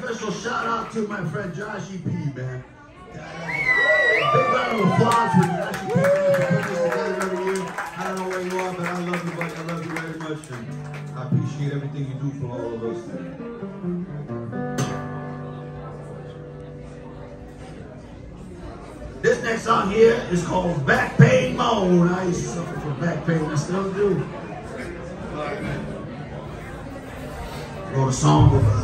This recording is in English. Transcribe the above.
special shout out to my friend Josh E.P., man. Big round of applause for Josh E.P., man, for putting this together every year. I don't know where you are, but I love you, buddy. I love you very much, and I appreciate everything you do for all of us. This next song here is called Back Pain Moan. I used to suffer from back pain, I still do. Wrote a song with